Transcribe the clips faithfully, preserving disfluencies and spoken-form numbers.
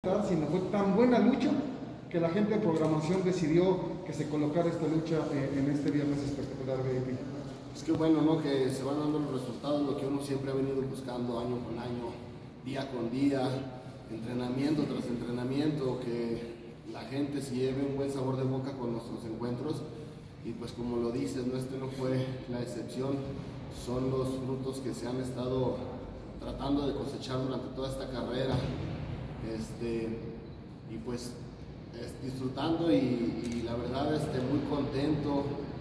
Sino fue tan buena lucha que la gente de programación decidió que se colocara esta lucha en este viernes espectacular V I P. Pues qué bueno, ¿no? Que se van dando los resultados, lo que uno siempre ha venido buscando año con año, día con día, entrenamiento tras entrenamiento, que la gente se lleve un buen sabor de boca con nuestros encuentros. Y pues como lo dices, ¿no? Este no fue la excepción, son los frutos que se han estado tratando de cosechar durante toda esta carrera. Este, y pues es, disfrutando y, y la verdad este, muy contento,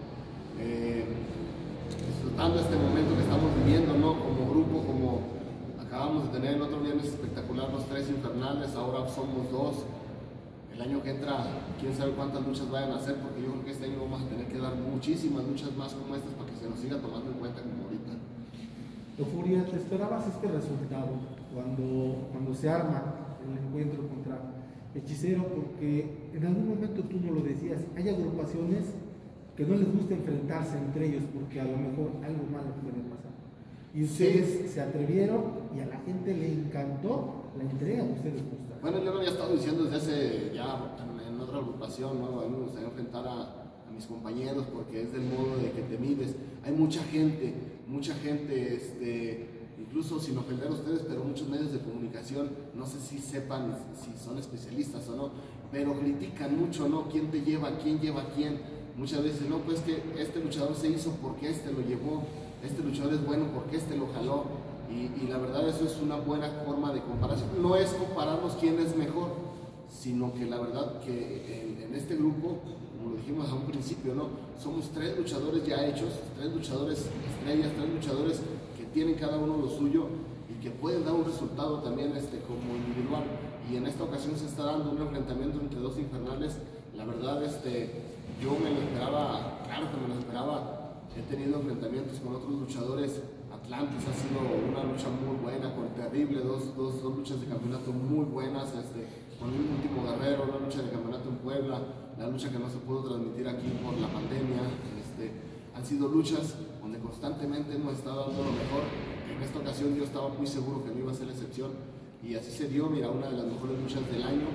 eh, disfrutando este momento que estamos viviendo, ¿no? Como grupo, como acabamos de tener el otro viernes espectacular, los tres infernales, ahora somos dos. El año que entra, quién sabe cuántas luchas vayan a hacer, porque yo creo que este año vamos a tener que dar muchísimas luchas más como estas para que se nos siga tomando en cuenta como ahorita. Euphoria, ¿te esperabas este resultado cuando, cuando se arma el encuentro contra Hechicero? Porque en algún momento tú no lo decías, hay agrupaciones que no les gusta enfrentarse entre ellos porque a lo mejor algo malo puede pasar. Y ustedes sí se atrevieron y a la gente le encantó la entrega que ustedes mostraron. Bueno, yo lo había estado diciendo desde hace ya en, en otra agrupación, ¿no? A mí me gustaría enfrentar a, a mis compañeros porque es del modo de que te mides. Hay mucha gente, mucha gente, este, incluso sin ofender a ustedes, pero muchos medios de comunicación, no sé si sepan si son especialistas o no, pero critican mucho, ¿no? ¿Quién te lleva? ¿Quién lleva a quién? Muchas veces, no, pues que este luchador se hizo porque este lo llevó, este luchador es bueno porque este lo jaló. Y, y la verdad eso es una buena forma de comparación. No es compararnos quién es mejor, sino que la verdad que en, en este grupo, como lo dijimos a un principio, ¿no? Somos tres luchadores ya hechos, tres luchadores estrellas, tres luchadores que tienen cada uno lo suyo y que pueden dar un resultado también este, como individual. Y en esta ocasión se está dando un enfrentamiento entre dos infernales. La verdad este, yo me lo esperaba, claro que me lo esperaba. He tenido enfrentamientos con otros luchadores. Atlantis ha sido una lucha muy buena, con Terrible, dos, dos, dos luchas de campeonato muy buenas, este, con el último Guerrero, una lucha de campeonato en Puebla, la lucha que no se pudo transmitir aquí por la pandemia. Este, han sido luchas donde constantemente hemos estado dando lo mejor. En esta ocasión yo estaba muy seguro que no iba a ser la excepción y así se dio. Mira, una de las mejores luchas del año,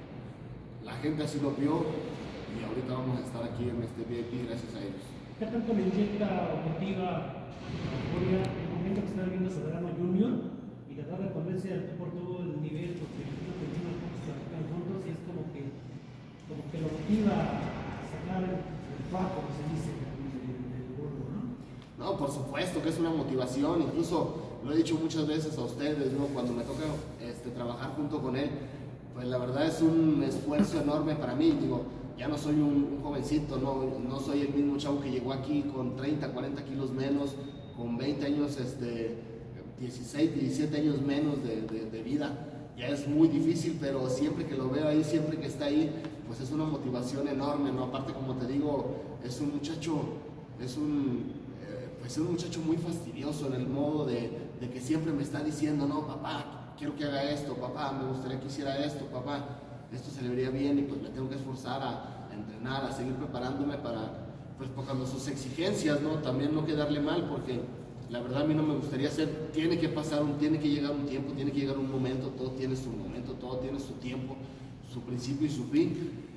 la gente así lo vio y ahorita vamos a estar aquí en este V I P gracias a ellos. ¿Qué tanto le inyecta o motiva Euphoria el momento que está viviendo Soberano Junior y tratar de ponerse al tú por todo el nivel? Porque imagino que tienen juntos platican juntos y es como que, como que lo motiva a sacar el, el cuarto, como se dice, del gordo, ¿no? No, por supuesto que es una motivación, incluso lo he dicho muchas veces a ustedes, ¿no? Cuando me toca este, trabajar junto con él, pues la verdad es un esfuerzo enorme para mí, digo. Ya no soy un, un jovencito, no, no soy el mismo chavo que llegó aquí con treinta, cuarenta kilos menos, con veinte años, este, dieciséis, diecisiete años menos de, de, de vida. Ya es muy difícil, pero siempre que lo veo ahí, siempre que está ahí, pues es una motivación enorme, ¿no? Aparte, como te digo, es un muchacho, es un, eh, pues es un muchacho muy fastidioso en el modo de, de que siempre me está diciendo, no, papá, quiero que haga esto, papá, me gustaría que hiciera esto, papá. Esto se le vería bien y pues me tengo que esforzar a, a entrenar, a seguir preparándome para, pues cuando sus exigencias, ¿no? También no quedarle mal, porque la verdad a mí no me gustaría hacer, tiene que pasar, un, tiene que llegar un tiempo, tiene que llegar un momento, todo tiene su momento, todo tiene su tiempo, su principio y su fin.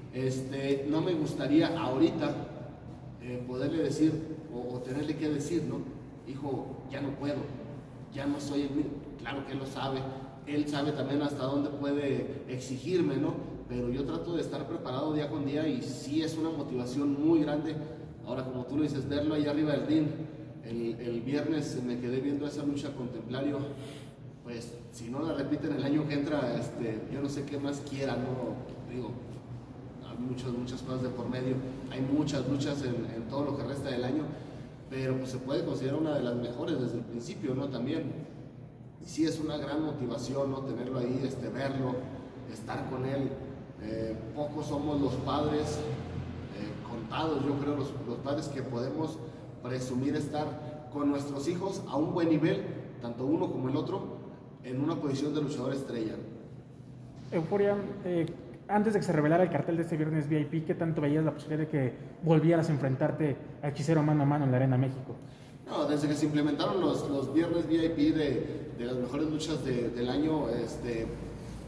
Este, no me gustaría ahorita eh, poderle decir o, o tenerle que decir, ¿no? Hijo, ya no puedo, ya no soy el mismo. Claro que él lo sabe. Él sabe también hasta dónde puede exigirme, ¿no? Pero yo trato de estar preparado día con día y sí es una motivación muy grande. Ahora, como tú lo dices, verlo ahí arriba del ring, el, el viernes me quedé viendo esa lucha con Templario, pues si no la repiten el año que entra, este, yo no sé qué más quiera, ¿no? Digo, hay muchas, muchas cosas de por medio, hay muchas luchas en, en todo lo que resta del año, pero pues se puede considerar una de las mejores desde el principio, ¿no? También. Y sí es una gran motivación, ¿no? Tenerlo ahí, este, verlo, estar con él. Eh, pocos somos los padres, eh, contados yo creo los, los padres que podemos presumir estar con nuestros hijos a un buen nivel, tanto uno como el otro, en una posición de luchador estrella. Euphoria, eh, antes de que se revelara el cartel de este viernes V I P, ¿qué tanto veías la posibilidad de que volvieras a enfrentarte a Hechicero mano a mano en la Arena México? No, desde que se implementaron los, los viernes V I P de, de las mejores luchas de, del año, este,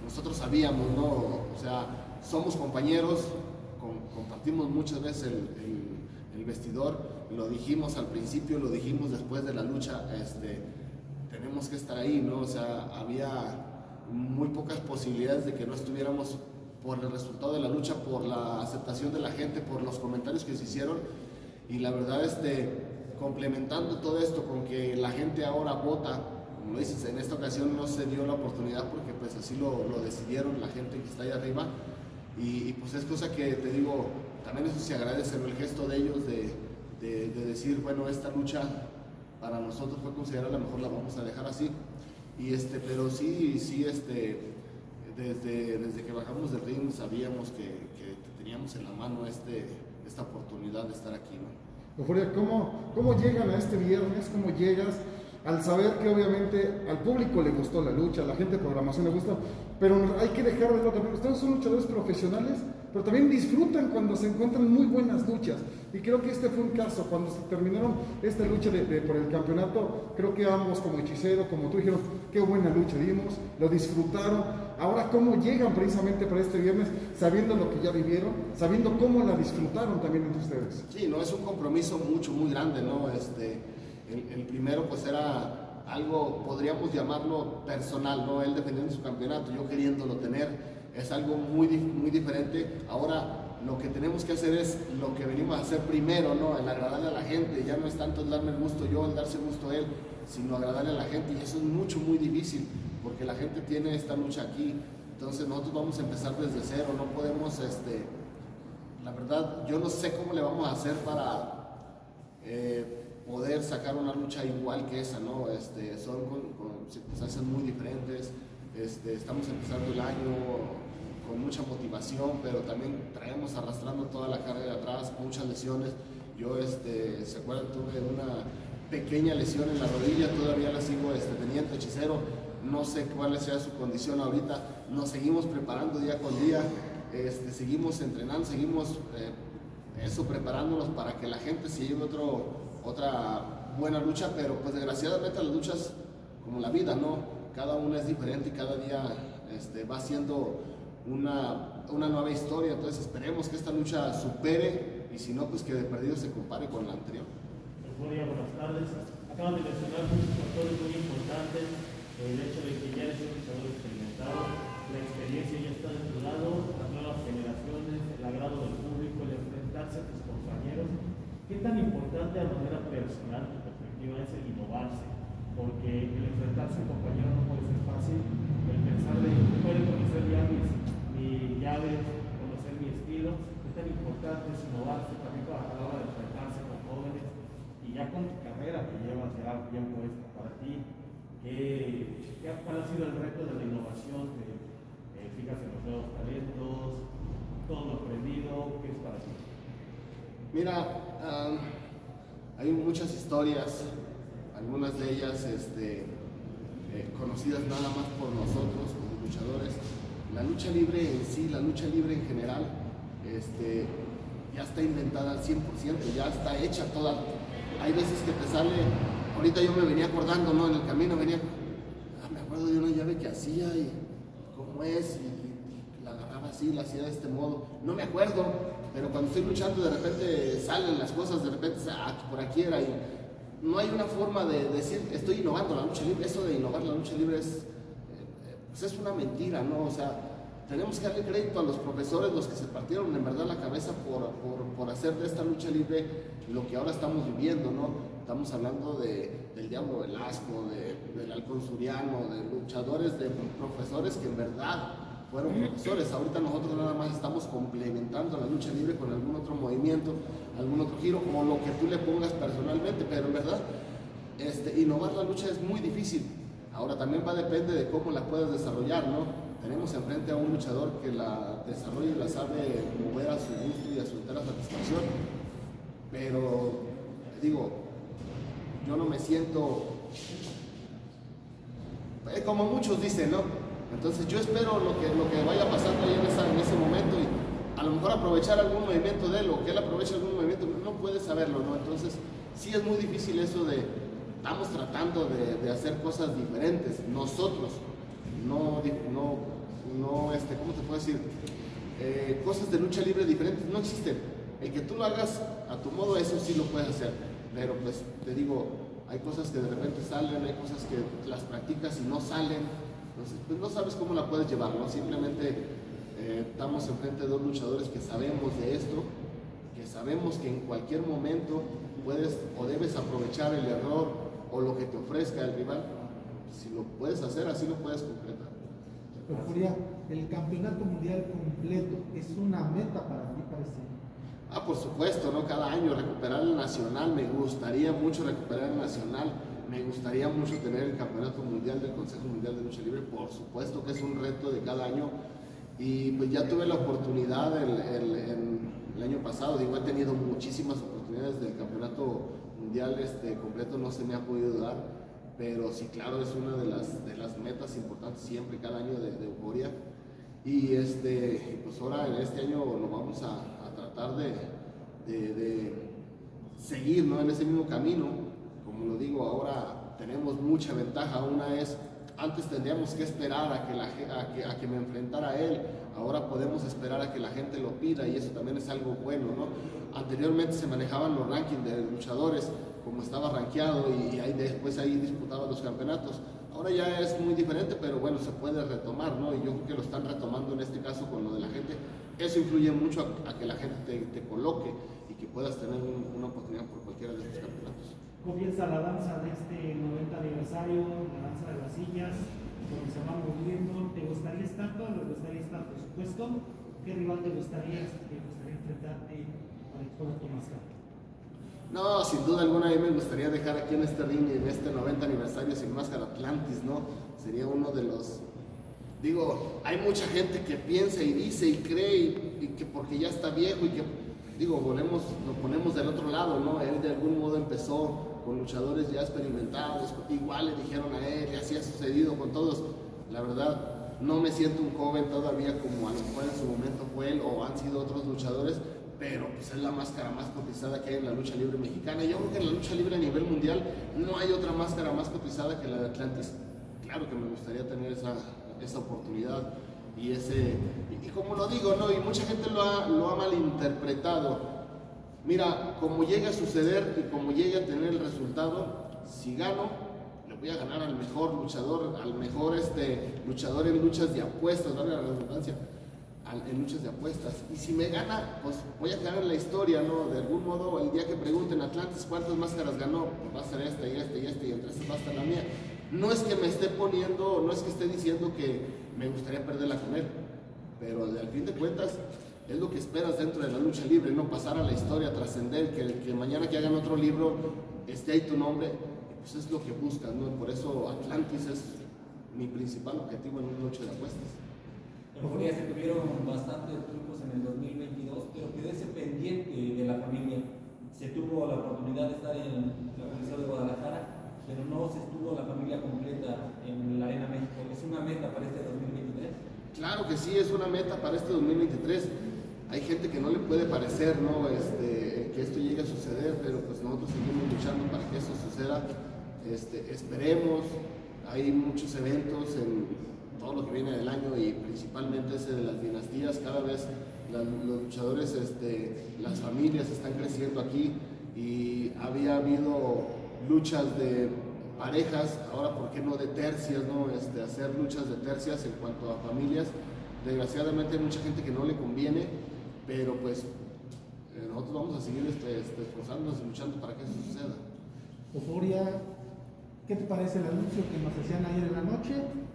nosotros sabíamos, ¿no? O sea, somos compañeros, com, compartimos muchas veces el, el, el vestidor, lo dijimos al principio, lo dijimos después de la lucha, este, tenemos que estar ahí, ¿no? O sea, había muy pocas posibilidades de que no estuviéramos por el resultado de la lucha, por la aceptación de la gente, por los comentarios que se hicieron, y la verdad, este, complementando todo esto con que la gente ahora vota, como lo dices, en esta ocasión no se dio la oportunidad porque pues así lo, lo decidieron la gente que está ahí arriba, y, y pues es cosa que te digo, también eso se agradece, ¿no? El gesto de ellos de, de, de decir, bueno, esta lucha para nosotros fue considerada la mejor, la vamos a dejar así, y este, pero sí, sí, este, desde, desde que bajamos del ring sabíamos que, que teníamos en la mano este, esta oportunidad de estar aquí, ¿no? Euforia, ¿cómo, ¿cómo llegan a este viernes? ¿Cómo llegas al saber que obviamente al público le gustó la lucha, a la gente de programación le gusta, pero hay que dejar de lado también, ustedes son luchadores profesionales, pero también disfrutan cuando se encuentran muy buenas luchas, y creo que este fue un caso, cuando se terminaron esta lucha de, de, por el campeonato, creo que ambos, como Hechicero, como tú, dijeron, qué buena lucha dimos, lo disfrutaron. Ahora, ¿cómo llegan precisamente para este viernes, sabiendo lo que ya vivieron, sabiendo cómo la disfrutaron también entre ustedes? Sí, no, es un compromiso mucho, muy grande, ¿no? Este, el, el primero pues era algo, podríamos llamarlo personal, ¿no? Él defendiendo su campeonato, yo queriéndolo tener, es algo muy, muy diferente. Ahora lo que tenemos que hacer es lo que venimos a hacer primero, ¿no? El agradarle a la gente, ya no es tanto el darme el gusto yo, el darse gusto a él, sino agradarle a la gente, y eso es mucho, muy difícil, porque la gente tiene esta lucha aquí, entonces nosotros vamos a empezar desde cero, no podemos, este, la verdad, yo no sé cómo le vamos a hacer para eh, poder sacar una lucha igual que esa, ¿no? Este, son con, con circunstancias muy diferentes, este, estamos empezando el año con mucha motivación, pero también traemos arrastrando toda la carga de atrás, muchas lesiones. Yo, este, se acuerdan, tuve una pequeña lesión en la rodilla, todavía la sigo este, teniendo, Hechicero, no sé cuál sea su condición ahorita, nos seguimos preparando día con día, este, seguimos entrenando, seguimos eh, eso, preparándonos para que la gente se lleve otro, otra buena lucha, pero pues desgraciadamente las luchas, como la vida, ¿no? Cada una es diferente y cada día este, va siendo una, una nueva historia, entonces esperemos que esta lucha supere, y si no, pues que de perdido se compare con la anterior. Euforia, buenas tardes. Acaban de mencionar muchos factores muy importantes, el hecho de que ya eres un luchador experimentado, la experiencia ya está de tu lado, las nuevas generaciones, el agrado del público, el enfrentarse a tus compañeros. ¿Qué tan importante a manera personal, tu perspectiva, es el innovarse? Porque el enfrentarse a un compañero no puede ser fácil, el pensar de, puede conocer ya mis, mis llaves, conocer mi estilo. ¿Qué tan importante es innovarse también para la hora de enfrentarse con jóvenes? Y ya con tu carrera que llevas ya bien puesta para ti, ¿qué, qué, ¿cuál ha sido el reto de la innovación? ¿Te eh, fijas en los nuevos talentos? ¿Todo lo aprendido? ¿Qué es para ti? Mira, um, hay muchas historias, algunas de ellas este, eh, conocidas nada más por nosotros como luchadores. La lucha libre en sí, la lucha libre en general, este, ya está inventada al cien por ciento, ya está hecha toda. Hay veces que te sale, ahorita yo me venía acordando, ¿no? En el camino venía, ah, me acuerdo de una llave que hacía y cómo es, y, y la agarraba así, la hacía de este modo. No me acuerdo, pero cuando estoy luchando de repente salen las cosas, de repente, ah, por aquí era, y no hay una forma de decir, estoy innovando la lucha libre. Eso de innovar la lucha libre es, eh, pues es una mentira, ¿no? O sea, tenemos que darle crédito a los profesores, los que se partieron en verdad la cabeza por, por, por hacer de esta lucha libre lo que ahora estamos viviendo, ¿no? Estamos hablando de, del Diablo Velasco, de, del Halcón Suriano, de luchadores, de profesores que en verdad fueron profesores. Ahorita nosotros nada más estamos complementando la lucha libre con algún otro movimiento, algún otro giro, o lo que tú le pongas personalmente, pero en verdad este, innovar la lucha es muy difícil. Ahora también va a depender de cómo la puedas desarrollar, ¿no? Tenemos enfrente a un luchador que la desarrolla y la sabe mover a su gusto y a su entera satisfacción, pero digo, yo no me siento, eh, como muchos dicen, ¿no? Entonces yo espero lo que, lo que vaya pasando ahí en, esa, en ese momento, y a lo mejor aprovechar algún movimiento de él, o que él aproveche algún movimiento, no puede saberlo, ¿no? Entonces sí es muy difícil eso de, estamos tratando de, de hacer cosas diferentes, nosotros, no, no no, este, ¿cómo te puedo decir? Eh, cosas de lucha libre diferentes no existen. El que tú lo hagas a tu modo, eso sí lo puedes hacer. Pero pues te digo, hay cosas que de repente salen, hay cosas que las practicas y no salen. Entonces, pues no sabes cómo la puedes llevar, ¿no? Simplemente eh, estamos enfrente de dos luchadores que sabemos de esto, que sabemos que en cualquier momento puedes o debes aprovechar el error o lo que te ofrezca el rival. Si lo puedes hacer, así lo puedes concretar. Furia, el campeonato mundial completo es una meta para ti, parece. Ah, por supuesto, ¿no? Cada año recuperar el nacional, me gustaría mucho recuperar el nacional, me gustaría mucho tener el campeonato mundial del Consejo Mundial de Lucha Libre, por supuesto que es un reto de cada año. Y pues ya tuve la oportunidad el, el, el, el año pasado, digo, he tenido muchísimas oportunidades del campeonato mundial este, completo, no se me ha podido dar. Pero sí, claro, es una de las, de las metas importantes siempre, cada año de, de Euforia. Y este, pues ahora en este año lo vamos a, a tratar de, de, de seguir, ¿no? En ese mismo camino. Como lo digo, ahora tenemos mucha ventaja. Una es, antes tendríamos que esperar a que, la, a que, a que me enfrentara a él. Ahora podemos esperar a que la gente lo pida y eso también es algo bueno, ¿no? Anteriormente se manejaban los rankings de luchadores, como estaba rankeado y ahí después ahí disputaba los campeonatos. Ahora ya es muy diferente, pero bueno, se puede retomar, ¿no? Y yo creo que lo están retomando en este caso con lo de la gente. Eso influye mucho a, a que la gente te, te coloque y que puedas tener un, una oportunidad por cualquiera de estos campeonatos. Comienza la danza de este noventa aniversario, la danza de las sillas, donde se van moviendo. ¿Te gustaría estar? ¿Te gustaría estar, por supuesto? ¿Qué rival te gustaría, te gustaría enfrentarte para exponer tu máscara? No, sin duda alguna a mí me gustaría dejar aquí en este ring, en este noventa aniversario sin máscara, Atlantis, ¿no? Sería uno de los... Digo, hay mucha gente que piensa y dice y cree y, y que porque ya está viejo y que, digo, volvemos, lo ponemos del otro lado, ¿no? Él de algún modo empezó con luchadores ya experimentados, igual le dijeron a él y así ha sucedido con todos. La verdad, no me siento un joven todavía como a lo mejor en su momento fue él o han sido otros luchadores, pero pues es la máscara más cotizada que hay en la lucha libre mexicana. Yo creo que en la lucha libre a nivel mundial no hay otra máscara más cotizada que la de Atlantis. Claro que me gustaría tener esa, esa oportunidad y ese, y, y como lo digo, ¿no? Y mucha gente lo ha, lo ha malinterpretado. Mira, como llegue a suceder y como llegue a tener el resultado, si gano, le voy a ganar al mejor luchador, al mejor este, luchador en luchas de apuestas, valga la redundancia, en luchas de apuestas. Y si me gana, pues voy a quedar en la historia, ¿no? De algún modo, el día que pregunten Atlantis cuántas máscaras ganó, pues va a ser esta y esta y esta y entre estas va a estar la mía. No es que me esté poniendo, no es que esté diciendo que me gustaría perderla con él, pero al fin de cuentas es lo que esperas dentro de la lucha libre, no pasar a la historia, trascender, que, que mañana que hagan otro libro esté ahí tu nombre, pues es lo que buscas, ¿no? Por eso Atlantis es mi principal objetivo en una lucha de apuestas. Euforia, se tuvieron bastantes triunfos en el dos mil veintidós, pero quedó ese pendiente de la familia. Se tuvo la oportunidad de estar en la Coliseo de Guadalajara, pero no se estuvo la familia completa en la Arena México. ¿Es una meta para este dos mil veintitrés? Claro que sí, es una meta para este dos mil veintitrés. Hay gente que no le puede parecer, ¿no? este, que esto llegue a suceder, pero pues nosotros seguimos luchando para que eso suceda. Este, esperemos, hay muchos eventos en todo lo que viene del año y principalmente ese de las dinastías. Cada vez la, los luchadores, este, las familias están creciendo aquí y había habido luchas de parejas, ahora por qué no de tercias, ¿no? Este, hacer luchas de tercias en cuanto a familias. Desgraciadamente hay mucha gente que no le conviene, pero pues eh, nosotros vamos a seguir este, este, esforzándonos y luchando para que eso suceda. Euforia, ¿qué te parece el anuncio que nos hacían ayer en la noche?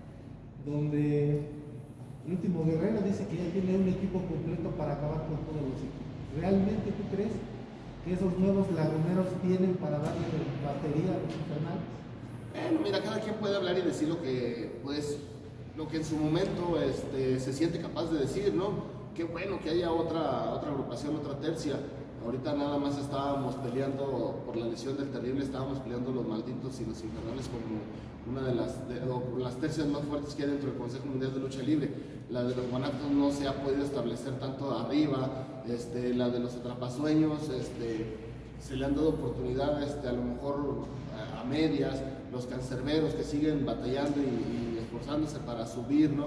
Donde el último guerrero dice que ya tiene un equipo completo para acabar con todos los equipos. ¿Realmente tú crees que esos nuevos laguneros tienen para darle batería a los infernales? Bueno, mira, cada quien puede hablar y decir lo que, pues, lo que en su momento este, se siente capaz de decir, ¿no? Qué bueno que haya otra, otra agrupación, otra tercia. Ahorita nada más estábamos peleando por la lesión del Terrible, estábamos peleando los Malditos y los Infernales como una de las, de, las tercias más fuertes que hay dentro del Consejo Mundial de Lucha Libre. La de los Guanatos no se ha podido establecer tanto arriba, este, la de los Atrapasueños, este, se le han dado oportunidad este, a lo mejor a, a medias, los Cancerberos que siguen batallando y, y esforzándose para subir, ¿no?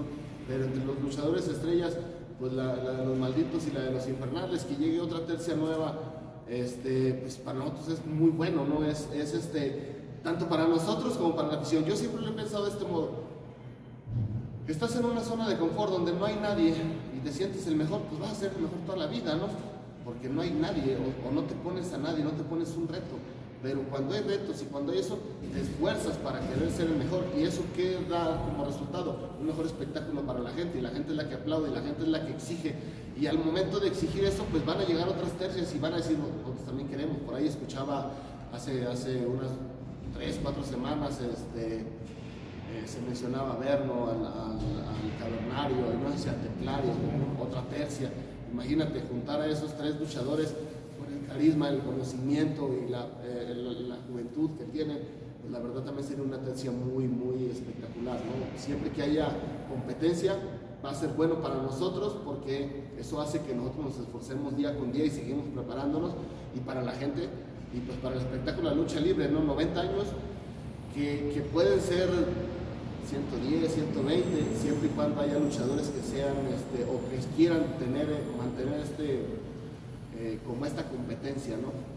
pero entre los luchadores estrellas, pues la, la de los malditos y la de los infernales, que llegue otra tercia nueva, este, pues para nosotros es muy bueno, ¿no? Es, es este, tanto para nosotros como para la afición. Yo siempre lo he pensado de este modo. Estás en una zona de confort donde no hay nadie y te sientes el mejor, pues vas a ser el mejor toda la vida, ¿no? Porque no hay nadie, o, o no te pones a nadie, no te pones un reto. Pero cuando hay retos y cuando hay eso, te esfuerzas para querer ser el mejor. ¿Y eso qué da como resultado? Un mejor espectáculo para la gente, y la gente es la que aplaude, y la gente es la que exige. Y al momento de exigir eso, pues van a llegar otras tercias y van a decir, nosotros también queremos. Por ahí escuchaba hace, hace unas tres, cuatro semanas, este, eh, se mencionaba a Verno, al, al, al Cavernario, no sé si a Templario, otra tercia. Imagínate juntar a esos tres luchadores con el carisma, el conocimiento y la, eh, la, la juventud que tienen, pues la verdad también sería una tercia muy, muy espectacular, ¿no? Siempre que haya competencia va a ser bueno para nosotros, porque eso hace que nosotros nos esforcemos día con día y seguimos preparándonos, y para la gente, y pues para el espectáculo de la lucha libre, ¿no? noventa años que, que pueden ser ciento diez, ciento veinte, siempre y cuando haya luchadores que sean, este, o que quieran tener, mantener este, eh, como esta competencia, ¿no?